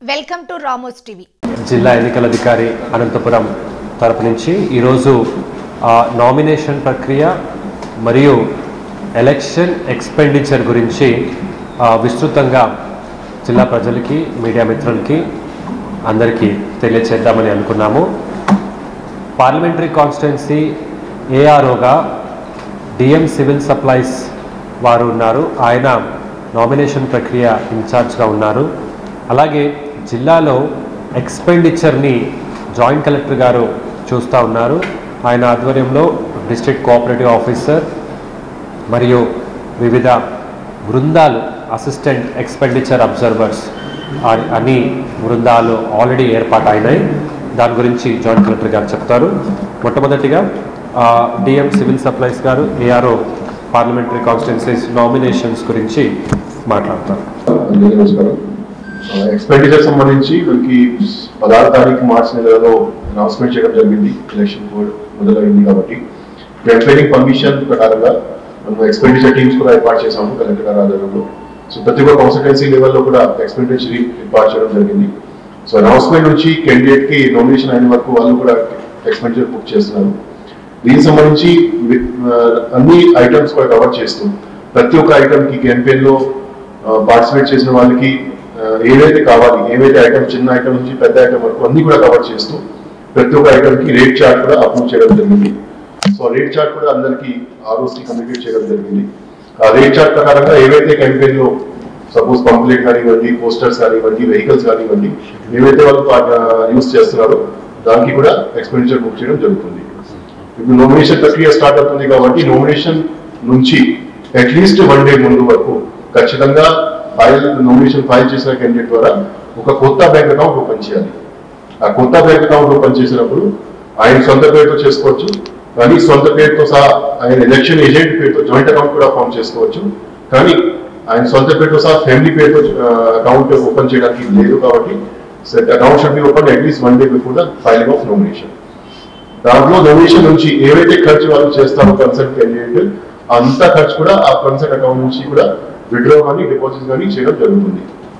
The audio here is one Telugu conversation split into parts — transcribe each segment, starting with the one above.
Welcome to Ramos TV. జిల్లా ఎన్నికల అధికారి అనంతపురం తరపు నుంచి ఈరోజు నామినేషన్ ప్రక్రియ మరియు ఎలక్షన్ ఎక్స్పెండిచర్ గురించి విస్తృతంగా జిల్లా ప్రజలకి మీడియా మిత్రులకి అందరికీ తెలియచేద్దామని అనుకున్నాము. పార్లమెంటరీ కాన్స్టిట్యున్సీ ఏఆర్ఓగా డిఎం సివిల్ సప్లైస్ వారు ఉన్నారు. ఆయన నామినేషన్ ప్రక్రియ ఇన్ఛార్జ్గా ఉన్నారు. అలాగే జిల్లాలో ఎక్స్పెండిచర్ని జాయింట్ కలెక్టర్ గారు చూస్తూ ఉన్నారు. ఆయన ఆధ్వర్యంలో డిస్ట్రిక్ట్ కోఆపరేటివ్ ఆఫీసర్ మరియు వివిధ బృందాలు అసిస్టెంట్ ఎక్స్పెండిచర్ అబ్జర్వర్స్ అన్ని బృందాలు ఆల్రెడీ ఏర్పాటు అయినాయి. దాని గురించి జాయింట్ కలెక్టర్ గారు చెప్తారు. మొట్టమొదటిగా డిఎం సివిల్ సప్లైస్ గారు ఏఆర్ఓ పార్లమెంటరీ కాన్స్టిట్యున్సీస్ నామినేషన్స్ గురించి మాట్లాడతారు. ఎక్స్పెండిచర్ సంబంధించి మనకి 16 తారీఖు మార్చి నెలలో అనౌన్స్మెంట్ చేయడం జరిగింది. ఎలక్షన్ కోడ్ మొదలైంది కాబట్టి క్యాంపెయినింగ్ పర్మిషన్ ప్రకారంగా మనం ఎక్స్పెండిచర్ టీమ్స్ కూడా ఏర్పాటు చేసాము కలెక్టర్ గారి ఆధ్వర్యంలో. సో ప్రతి ఒక్క కాన్స్టిట్యున్సీ లెవెల్లో కూడా ఎక్స్పెండిచర్ ఏర్పాటు చేయడం జరిగింది. సో అనౌన్స్మెంట్ నుంచి క్యాండిడేట్ కి నామినేషన్ అయిన వరకు వాళ్ళు కూడా ఎక్స్పెండిచర్ బుక్ చేస్తున్నారు. దీనికి సంబంధించి అన్ని ఐటమ్స్ కూడా కవర్ చేస్తూ ప్రతి ఒక్క ఐటమ్ కి క్యాంపెయిన్ లో పార్టిసిపేట్ చేసిన వాళ్ళకి ఏవైతే కావాలి, ఏవైతే ఐటమ్ చిన్న ఐటమ్ నుంచి పెద్ద ఐటమ్ వరకు అన్ని కూడా కవర్ చేస్తూ ప్రతి ఒక్క ఐటమ్ కి రేట్ చార్ట్ కూడా అప్రూవ్ చేయడం జరిగింది. సో రేట్ చార్ట్ కూడా అందరికి ఆర్ఓస్ కి కమ్యూనికేట్ చేయడం జరిగింది. ఆ రేట్ చార్ట్ ప్రకారంగా ఏవైతే క్యాంపెయిన్ లో సపోజ్ పంప్లెట్ కానివ్వండి, పోస్టర్స్ కానివ్వండి, వెహికల్స్ కానివ్వండి, ఏవైతే వాళ్ళు యూజ్ చేస్తున్నారో దానికి కూడా ఎక్స్పెండిచర్ బుక్ చేయడం జరుగుతుంది. ఇప్పుడు నామినేషన్ ప్రక్రియ స్టార్ట్ అవుతుంది కాబట్టి నామినేషన్ నుంచి అట్లీస్ట్ 1 డే ముందు వరకు ఖచ్చితంగా నామినేషన్ ఫైల్ చేసిన క్యాండిడేట్ ద్వారా ఒక కొత్త బ్యాంక్ అకౌంట్ ఓపెన్ చేయాలి. ఆ కొత్త బ్యాంక్ అకౌంట్ ఓపెన్ చేసినప్పుడు ఆయన సొంత పేరుతో చేసుకోవచ్చు, కానీ సొంత పేరుతో సహా ఆయన ఎలక్షన్ ఏజెంట్ పేరుతో జాయింట్ అకౌంట్ కూడా ఫామ్ చేసుకోవచ్చు. కానీ ఆయన సొంత పేరుతో సహా ఫ్యామిలీ పేరుతో అకౌంట్ ఓపెన్ చేయడానికి లేదు. కాబట్టి account should be open at least 1 day before the filing of nomination. దాంట్లో నామినేషన్ నుంచి ఏవైతే ఖర్చు వాళ్ళు చేస్తారో కన్సర్న్ క్యాండిడేట్ అంత ఖర్చు కూడా ఆ కన్సర్న్ అకౌంట్ నుంచి కూడా విత్డ్రా కానీ డిపాజిట్ కానీ చేయడం జరుగుతుంది.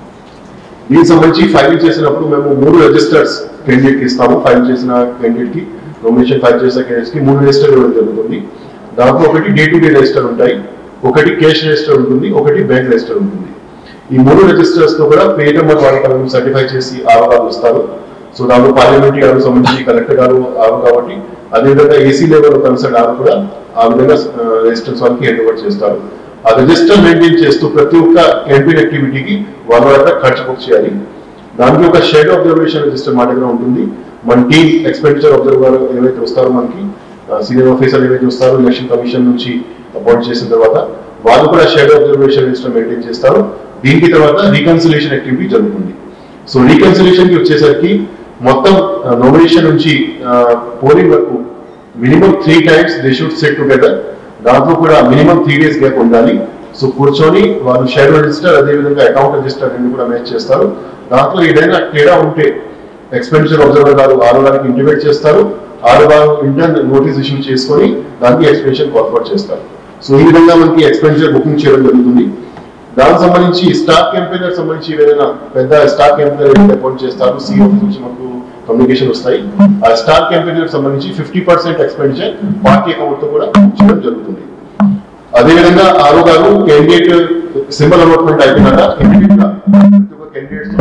దీనికి సంబంధించి ఫైల్ చేసినప్పుడు మేము 3 రిజిస్టర్స్ క్యాండిడేట్ కి ఇస్తాము. ఫైల్ చేసిన క్యాండిడేట్ కి నామినేషన్ ఫైల్ చేసిన క్యాండిడేట్స్ కి 3 రిజిస్టర్ ఇవ్వడం జరుగుతుంది. దాంట్లో ఒకటి డే టు డే రిజిస్టర్ ఉంటాయి, ఒకటి క్యాష్ రిజిస్టర్ ఉంటుంది, ఒకటి బ్యాంక్ రిజిస్టర్ ఉంటుంది. ఈ 3 రిజిస్టర్స్ తో కూడా పే నెంబర్ వాళ్ళకి సర్టిఫై చేసి ఆరు ఇస్తారు. సో దాంట్లో పార్లమెంటరీ గారు సంబంధించి కలెక్టర్ గారు ఆరు కాబట్టి అదేవిధంగా ఏసీ లెవెల్ కన్సర్న్ ఆరు కూడా ఆ విధంగా రిజిస్టర్స్ వాళ్ళకి హ్యాండ్ ఓవర్ చేస్తారు. ఆ రిజిస్టర్ మెయింటైన్ చేస్తూ ప్రతి ఒక్క క్యాంపెయిన్ యాక్టివిటీకి వాళ్ళ ఖర్చు బుక్ చేయాలి. దానికి ఒక షేడ్ అబ్జర్వేషన్ రిజిస్టర్ మా దగ్గర ఉంటుంది. మన టీమ్ ఎక్స్పెండిచర్ అబ్జర్వర్ ఏవైతే వస్తారో మనకి సీనియర్ ఆఫీసర్ ఏవైతే వస్తారో ఎలక్షన్ కమిషన్ నుంచి అపాయింట్ చేసిన తర్వాత వాళ్ళు కూడా షేడ్ అబ్జర్వేషన్ రిజిస్టర్ మెయింటైన్ చేస్తారు. దీనికి తర్వాత రీకన్సిలేషన్ యాక్టివిటీ జరుగుతుంది. సో రీకన్సిలేషన్ కి వచ్చేసరికి మొత్తం నామినేషన్ నుంచి పోలింగ్ వరకు minimum 3 times they should set together. దాంట్లో కూడా మినిమం 3 days గ్యాప్ ఉండాలి. సో కూర్చొని వాళ్ళు షేర్ రిజిస్టర్ అదేవిధంగా అకౌంట్ రిజిస్టర్ రెండు కూడా మ్యాచ్ చేస్తారు. దాంట్లో ఏదైనా తేడా ఉంటే ఎక్స్పెండిచర్ అబ్జర్వర్ గారు ఆరో గారికి ఇంటిమేట్ చేస్తారు. ఆరో గారు ఇంటర్న్ నోటీస్ ఇష్యూ చేసుకొని దానికి ఎక్స్పెండిచర్ ఫార్వర్డ్ చేస్తారు. సో ఈ విధంగా మనకి ఎక్స్పెండిచర్ బుకింగ్ చేయడం జరుగుతుంది. దానికి సంబంధించి స్టార్ క్యాంపెయినర్ సంబంధించి ఏదైనా పెద్ద స్టార్ క్యాంపెయినర్ అపాయింట్ చేస్తారు. సిఓ నుంచి మనకు కమ్యూనికేషన్ వస్తాయి. ఆ స్టార్ క్యాంపెయినర్ సంబంధించి 50% ఎక్స్పెండిచర్ పార్టీ అకౌంట్ తో కూడా చేయడం జరుగుతుంది. అదేవిధంగా ఆరో గారు క్యాండిడేట్ సింబల్ అలాట్మెంట్ అయిపోయినాక క్యాండిడేట్స్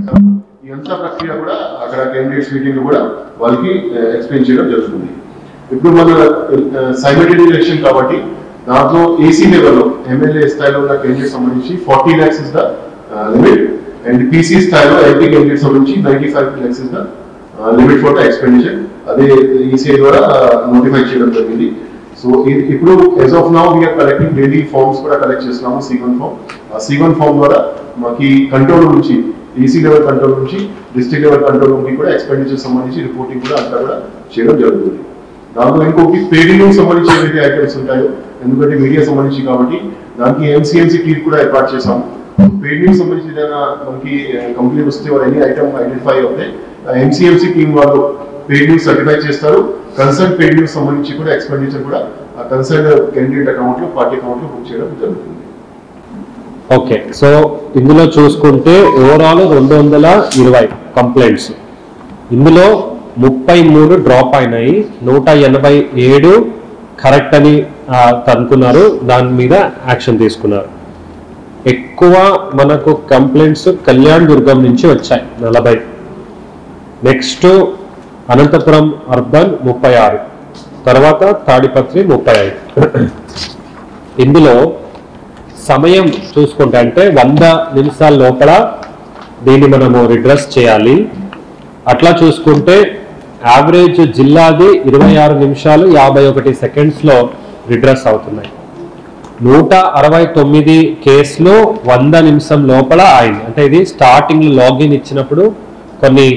ఈ అంతా ప్రక్రియ కూడా అక్కడ క్యాండిడేట్స్ మీటింగ్ కూడా వాళ్ళకి ఎక్స్ప్లెయిన్ చేయడం జరుగుతుంది. ఇప్పుడు మన సైమల్టేనియస్ ఎలక్షన్ కాబట్టి దాంట్లో ఏసీ లెవెల్లో ఎమ్మెల్యే స్థాయిలో ఉన్న క్యాండిడేట్ సంబంధించి 40 lakhs is the limit and PC స్థాయిలో ఎంపీ క్యాండిడేట్ సంబంధించి 95 lakhs is the limit for the expenditure. అదే ఈసీఐ ద్వారా నోటిఫై చేయడం జరిగింది. సో ఇప్పుడు as of now we're collecting daily forms కూడా కలెక్ట్ చేస్తున్నాము. C1 form. ఆ C1 ఫార్మ్ ద్వారా మాకు కంట్రోల్ నుంచి ఈసీ లెవెల్ కంట్రోల్ నుంచి డిస్ట్రిక్ట్ లెవెల్ కంట్రోల్ నుంచి కూడా ఎక్స్పెండిచర్ సంబంధించి రిపోర్టింగ్ కూడా అంతా కూడా చేయడం జరుగుతుంది. దాంట్లో ఇంకొకటి పేడింగ్ సంబంధించి ఏవైతే ఐటమ్స్ ఉంటాయో ఎందుకంటే మీడియా సంబంధించి కాబట్టి దానికి ఎంసీఎంసీ టీమ్ కూడా ఏర్పాటు చేసాము. పేడింగ్ సంబంధించి ఏదైనా మనకి కంప్లైంట్ వస్తే ఎనీ ఐటమ్ ఐడెంటిఫై అవుతాయి ఎంసీఎంసీ టీమ్ వాళ్ళు పేడింగ్ సర్టిఫై చేస్తారు. కన్సర్న్ పేడింగ్ సంబంధించి కూడా ఎక్స్పెండిచర్ కూడా ఆ కన్సర్న్ క్యాండిడేట్ అకౌంట్ లో పార్టీ అకౌంట్ లో బుక్ చేయడం జరుగుతుంది. ఓకే, సో ఇందులో చూసుకుంటే ఓవరాల్ 220 కంప్లైంట్స్, ఇందులో 33 డ్రాప్ అయినాయి, 187 కరెక్ట్ అని కనుక్కున్నారు, దాని మీద యాక్షన్ తీసుకున్నారు. ఎక్కువ మనకు కంప్లైంట్స్ కళ్యాణ్ దుర్గం నుంచి వచ్చాయి 40, నెక్స్ట్ అనంతపురం అర్బన్ 36, తర్వాత తాడిపత్రి 35. ఇందులో సమయం చూసుకుంటే అంటే 100 నిమిషాల లోపల దీన్ని మనము రిడ్రెస్ చేయాలి. అట్లా చూసుకుంటే యావరేజ్ జిల్లాది 26 నిమిషాలు 51 సెకండ్స్లో రిడ్రెస్ అవుతున్నాయి. 169 కేసులు 100 నిమిషం లోపల అయింది. అంటే ఇది స్టార్టింగ్ లాగిన్ ఇచ్చినప్పుడు కొన్ని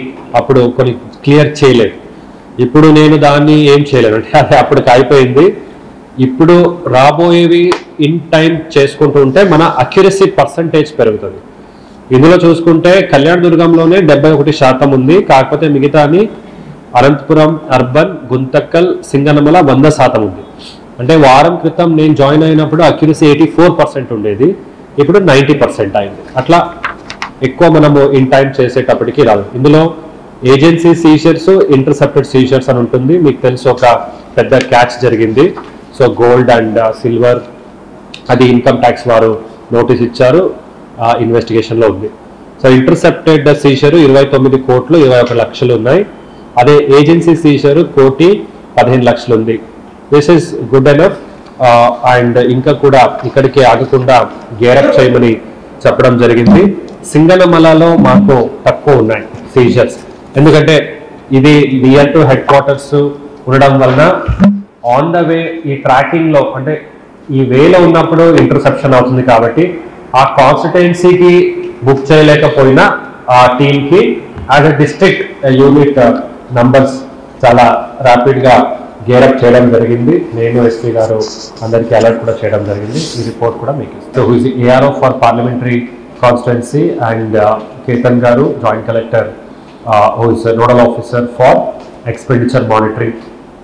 క్లియర్ చేయలేదు. ఇప్పుడు నేను దాన్ని ఏం చేయలేను, అంటే అది అప్పటికి అయిపోయింది. ఇప్పుడు రాబోయేవి ఇన్ టైం చేసుకుంటూ ఉంటే మన అక్యురసీ పర్సంటేజ్ పెరుగుతుంది. ఇందులో చూసుకుంటే కళ్యాణ్ దుర్గంలోనే 71% ఉంది, కాకపోతే మిగతాని అనంతపురం అర్బన్, గుంతకల్, సింగనమల 100% ఉంది. అంటే వారం క్రితం నేను జాయిన్ అయినప్పుడు అక్యురసీ 84% ఉండేది, ఇప్పుడు 90% అయింది. అట్లా ఎక్కువ మనము ఇన్ టైం చేసేటప్పటికి రాదు. ఇందులో ఏజెన్సీ సీజర్స్, ఇంటర్సెప్టెడ్ సీజర్స్ అని ఉంటుంది. మీకు తెలుసు ఒక పెద్ద క్యాచ్ జరిగింది. సో గోల్డ్ అండ్ సిల్వర్ అది ఇన్కమ్ ట్యాక్స్ వారు నోటీస్ ఇచ్చారు, ఇన్వెస్టిగేషన్లో ఉంది. సో ఇంటర్సెప్టెడ్ సీజర్ 29 కోట్లు 21 లక్షలు ఉన్నాయి. అదే ఏజెన్సీ సీజర్ 1,15 లక్షలు ఉంది. This is good enough. And ఇంకా కూడా ఇక్కడికి ఆగకుండా గేరప్ చేయమని చెప్పడం జరిగింది. సింగనమలలో మాకు తక్కువ ఉన్నాయి సీజర్స్, ఎందుకంటే ఇది నియర్ టు హెడ్ క్వార్టర్స్ ఉండడం వలన ఆన్ ద వే ఈ ట్రాకింగ్లో అంటే ఈ వేలో ఉన్నప్పుడు ఇంటర్సెప్షన్ అవుతుంది. కాబట్టి ఆ కాన్స్టిట్యుయెన్సీకి బుక్ చేయలేకపోయినా ఆ టీంకి as a district unit numbers చాలా ర్యాపిడ్గా గేరప్ చేయడం జరిగింది. నేను ఎస్పీ గారు అందరికీ అలర్ట్ కూడా చేయడం జరిగింది. ఈ రిపోర్ట్ కూడా మీకు ఇస్తాను. Who is ARO for parliamentary constituency and Ketan గారు joint collector who is nodal officer for expenditure monitoring.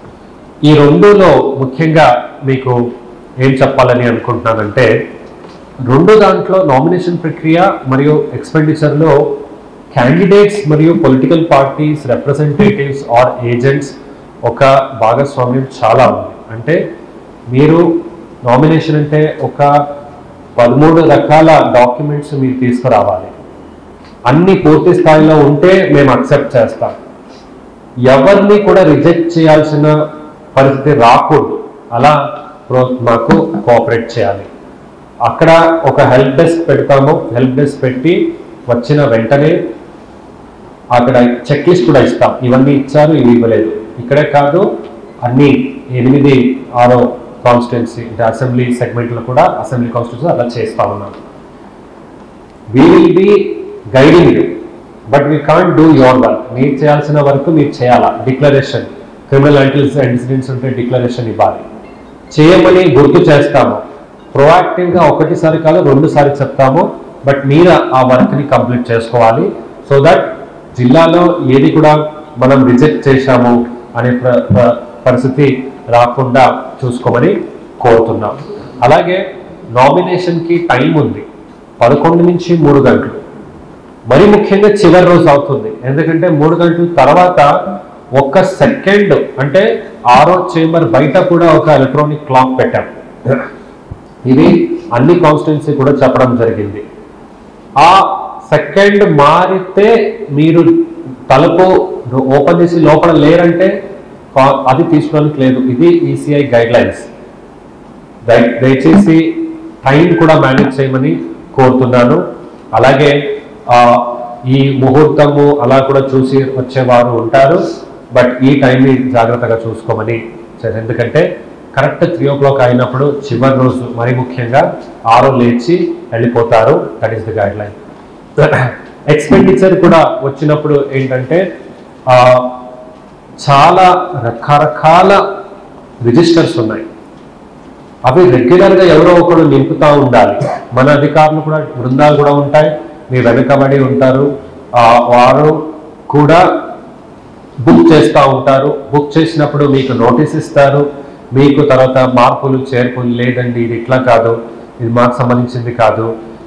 ఈ రెండులో ముఖ్యంగా మీకు ఏం చెప్పాలని అనుకుంటున్నానంటే, రెండు దాంట్లో నామినేషన్ ప్రక్రియ మరియు ఎక్స్పెండిచర్లో క్యాండిడేట్స్ మరియు political parties representatives or agents ఒక భాగస్వామ్యం చాలా ఉంది. అంటే మీరు నామినేషన్ అంటే ఒక 13 రకాల డాక్యుమెంట్స్ మీరు తీసుకురావాలి. అన్ని పూర్తి స్థాయిలో ఉంటే మేము అక్సెప్ట్ చేస్తాం. ఎవరిని కూడా రిజెక్ట్ చేయాల్సిన పరిస్థితి రాకూడదు. అలా మాకు కోఆపరేట్ చేయాలి. అక్కడ ఒక హెల్ప్ డెస్క్ పెడతాము. హెల్ప్ డెస్క్ పెట్టి వచ్చిన వెంటనే అక్కడ చెక్ లిస్ట్ కూడా ఇస్తాం. ఇవన్నీ ఇచ్చారు, ఇవి ఇవ్వలేదు. ఇక్కడే కాదు, అన్ని 8-6 కాన్స్టిట్యున్సీ అంటే అసెంబ్లీ సెగ్మెంట్లో కూడా అసెంబ్లీ కాన్స్టిట్యున్సీ అలా చేస్తా ఉన్నాం. We will be guiding you, but we can't do your work. మీరు చేయాల్సిన వరకు మీరు చేయాలా. డిక్లరేషన్, క్రిమినల్ ఇన్సిడెంట్స్ ఉంటే డిక్లరేషన్ ఇవ్వాలి. చేయమని గుర్తు చేస్తాము. ప్రొయాక్టివ్గా ఒకటిసారి కాదు 2 సార్లు చెప్తాము. బట్ మీరు ఆ వర్క్ని కంప్లీట్ చేసుకోవాలి. సో దట్ జిల్లాలో ఏది కూడా మనం రిజెక్ట్ చేశాము అనే పరిస్థితి రాకుండా చూసుకోమని కోరుతున్నాం. అలాగే నామినేషన్కి టైం ఉంది, 11 నుంచి 3 గంటలు. మరి ముఖ్యంగా చివరి రోజు అవుతుంది. ఎందుకంటే 3 గంటల తర్వాత 1 సెకండ్ అంటే 6వ చేంబర్ బయట కూడా ఒక ఎలక్ట్రానిక్ క్లాక్ పెట్టాం. ఇది అన్ని కాన్స్టిట్యున్సీ కూడా చెప్పడం జరిగింది. ఆ సెకండ్ మారితే మీరు తలుపు ఓపెన్ చేసి లోపల లేరంటే అది తీసుకోవడానికి లేదు. ఇది ఈసీఐ గైడ్ లైన్స్. దయచేసి టైం కూడా మేనేజ్ చేయమని కోరుతున్నాను. అలాగే ఈ ముహూర్తము అలా కూడా చూసి వచ్చేవారు ఉంటారు. బట్ ఈ టైంని జాగ్రత్తగా చూసుకోమని, ఎందుకంటే కరెక్ట్ 3 o'clock అయినప్పుడు చివరి రోజు మరి ముఖ్యంగా 6 లేచి వెళ్ళిపోతారు. That is the guideline. Expenditure కూడా వచ్చినప్పుడు ఏంటంటే చాలా రకరకాల రిజిస్టర్స్ ఉన్నాయి. అవి రెగ్యులర్గా ఎవరో ఒకరు నింపుతూ ఉండాలి. మన అధికారులు కూడా బృందాలు కూడా ఉంటాయి, మీ వెనుకబడి ఉంటారు. వారు కూడా బుక్ చేస్తూ ఉంటారు. బుక్ చేసినప్పుడు మీకు నోటీస్ ఇస్తారు. మీకు తర్వాత మార్పులు చేర్పులు లేదండి, ఇది ఇట్లా కాదు, ఇది మాకు సంబంధించింది కాదు,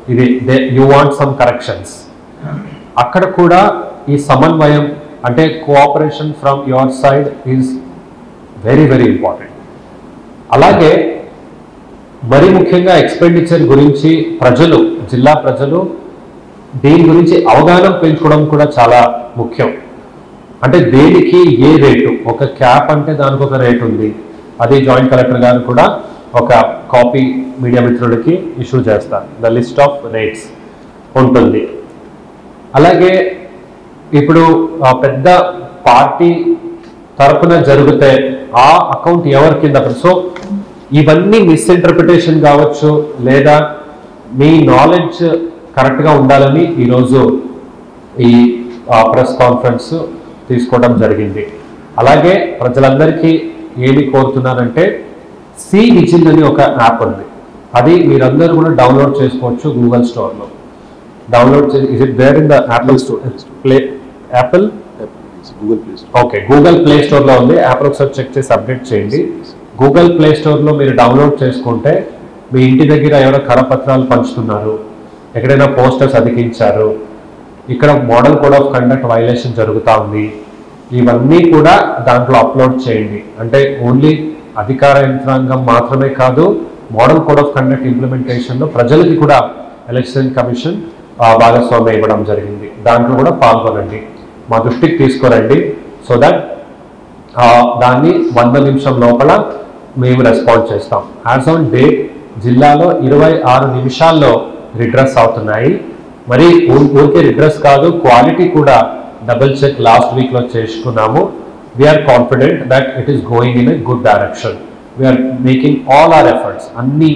ఇది యూ వాంట్ సమ్ కరెక్షన్స్, అక్కడ కూడా ఈ సమన్వయం అంటే cooperation from your side is very very important. అలాగే మరి ముఖ్యంగా ఎక్స్పెండిచర్ గురించి ప్రజలు, జిల్లా ప్రజలు దీని గురించి అవగాహన పెంచుకోవడం కూడా చాలా ముఖ్యం. అంటే దేనికి ఏ రేటు, ఒక క్యాప్ అంటే దానికి ఒక రేటు ఉంది, అది జాయింట్ కలెక్టర్ గారు కూడా ఒక కాపీ మీడియా మిత్రులకి ఇష్యూ చేస్తారు, ద లిస్ట్ ఆఫ్ రేట్స్ ఉంటుంది. అలాగే ఇప్పుడు పెద్ద పార్టీ తరపున జరిగితే ఆ అకౌంట్ ఎవరి కింద, సో ఇవన్నీ మిస్ఇంటర్ప్రిటేషన్ కావచ్చు లేదా మీ నాలెడ్జ్ కరెక్ట్గా ఉండాలని ఈరోజు ఈ ప్రెస్ కాన్ఫరెన్స్ తీసుకోవడం జరిగింది. అలాగే ప్రజలందరికీ ఏమి కోరుతున్నానంటే సి విజిల్ అని ఒక యాప్ ఉంది, అది మీరందరూ కూడా డౌన్లోడ్ చేసుకోవచ్చు గూగుల్ స్టోర్లో. Download is it there in the Apple store, Apple okay Google Play స్టోర్లో ఉంది. యాప్ ఒకసారి చెక్ చేసి అప్డేట్ చేయండి. గూగుల్ ప్లే స్టోర్లో మీరు డౌన్లోడ్ చేసుకుంటే మీ ఇంటి దగ్గర ఎవరో కరపత్రాలు పంచుతున్నారు, ఎక్కడైనా పోస్టర్స్ అతికించారు, ఇక్కడ model code of conduct violation జరుగుతూ ఉంది, ఇవన్నీ కూడా దాంట్లో అప్లోడ్ చేయండి. అంటే ఓన్లీ అధికార యంత్రాంగం మాత్రమే కాదు, మోడల్ కోడ్ ఆఫ్ కండక్ట్ ఇంప్లిమెంటేషన్లో ప్రజలకి కూడా ఎలక్షన్ కమిషన్ భాగస్వామ్యం ఇవ్వడం జరిగింది. దాంట్లో కూడా పాల్గొనండి, మా దృష్టికి తీసుకురండి. సో దట్ దాన్ని 100 నిమిషం లోపల మేము రెస్పాండ్ చేస్తాం. యాజ్ ఆన్ డేట్ జిల్లాలో 26 నిమిషాల్లో రిడ్రెస్ అవుతున్నాయి. మరి ఊరికే రిడ్రెస్ కాదు, క్వాలిటీ కూడా డబుల్ చెక్ లాస్ట్ వీక్లో చేసుకున్నాము. We're confident that it is going in a good direction. We're making all our efforts, అన్ని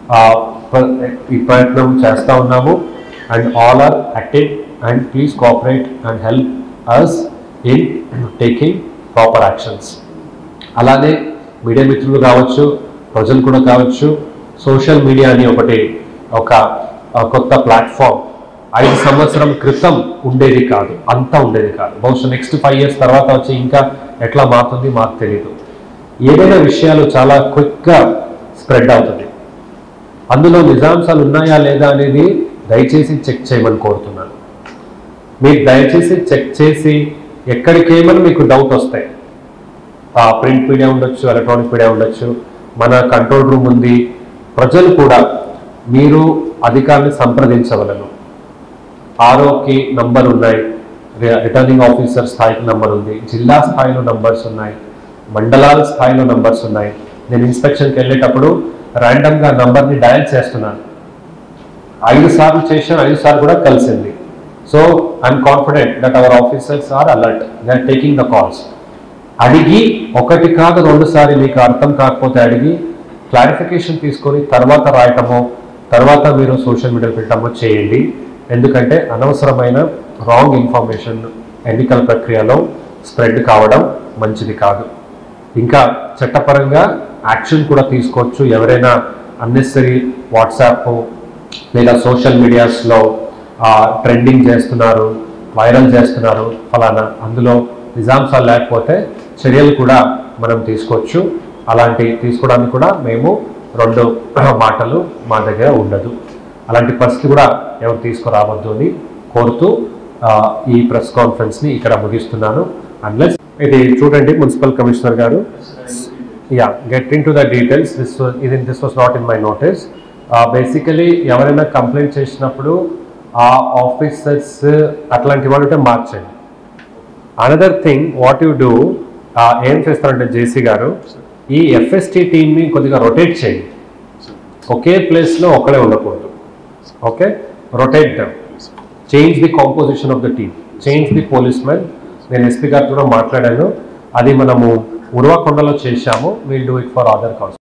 ఈ ప్రయత్నం చేస్తూ ఉన్నాము. And all are active and please cooperate and help us in taking proper actions. అలానే మీడియా మిత్రులు కావచ్చు, ప్రజలు కూడా కావచ్చు, సోషల్ మీడియా అని ఒక కొత్త ప్లాట్ఫామ్ 5 సంవత్సరం క్రితం ఉండేది కాదు, అంతా ఉండేది కాదు. బహుశా నెక్స్ట్ 5 years తర్వాత వచ్చి ఇంకా ఎట్లా మారుతుంది మాకు తెలియదు. ఏదైనా విషయాలు చాలా క్విక్గా స్ప్రెడ్ అవుతుంది. అందులో నిజాంశాలు ఉన్నాయా లేదా అనేది దయచేసి చెక్ చేయమని కోరుతున్నాను. మీరు దయచేసి చెక్ చేసి ఎక్కడికేమని మీకు డౌట్ వస్తాయి, ప్రింట్ మీడియా ఉండొచ్చు, ఎలక్ట్రానిక్ మీడియా ఉండొచ్చు, మన కంట్రోల్ రూమ్ ఉంది. ప్రజలు కూడా మీరు అధికారిని సంప్రదించవలను. ఆర్ఓకి నంబర్ ఉన్నాయి, రిటర్నింగ్ ఆఫీసర్ స్థాయికి నంబర్ ఉంది, జిల్లా స్థాయిలో నంబర్స్ ఉన్నాయి, మండలాల స్థాయిలో నంబర్స్ ఉన్నాయి. నేను ఇన్స్పెక్షన్కి వెళ్ళేటప్పుడు ర్యాండమ్గా నంబర్ని డయల్ చేస్తున్నాను. 5 సార్లు చేశాను, 5 సార్లు కూడా కలిసింది. So I'm confident that our officers are alert, they are taking the calls. అడిగి 1 కాదు 2 సార్లు మీకు అర్థం కాకపోతే అడిగి క్లారిఫికేషన్ తీసుకొని తర్వాత రాయటమో తర్వాత మీరు సోషల్ మీడియాలో పెట్టడమో చేయండి. ఎందుకంటే అనవసరమైన రాంగ్ ఇన్ఫర్మేషన్ ఎన్నికల ప్రక్రియలో స్ప్రెడ్ కావడం మంచిది కాదు. ఇంకా చట్టపరంగా యాక్షన్ కూడా తీసుకోవచ్చు. ఎవరైనా అన్నెసరీ వాట్సాప్ లేదా సోషల్ మీడియాస్లో ట్రెండింగ్ చేస్తున్నారు, వైరల్ చేస్తున్నారు ఫలానా, అందులో నిజాంశాలు లేకపోతే చర్యలు కూడా మనం తీసుకోవచ్చు. అలాంటి తీసుకోవడానికి కూడా మేము 2 మాటలు మా దగ్గర ఉండదు. అలాంటి పరిస్థితి కూడా ఎవరు తీసుకురావద్దు అని కోరుతూ ఈ ప్రెస్ కాన్ఫరెన్స్ని ఇక్కడ ముగిస్తున్నాను. అన్లెస్ ఇది చూడండి మున్సిపల్ కమిషనర్ గారు, get into the details. This was not in my notice. Basically ఎవరైనా కంప్లైంట్ చేసినప్పుడు ఆ ఆఫీసర్స్ అట్లాంటి వాళ్ళు ఉంటే మార్చండి. Another thing what you do, ఏం చేస్తారంటే జేసీ గారు ఈ ఎఫ్ఎస్టీ టీమ్ని కొద్దిగా రొటేట్ చేయండి. ఒకే ప్లేస్లో ఒకడే ఉండకూడదు. Okay, rotate them, change the composition of the team, change the policemen. నేను ఎస్పీ గారితో కూడా మాట్లాడాను, అది మనము ఉరవకొండలో చేశాము. Will do it for other cons.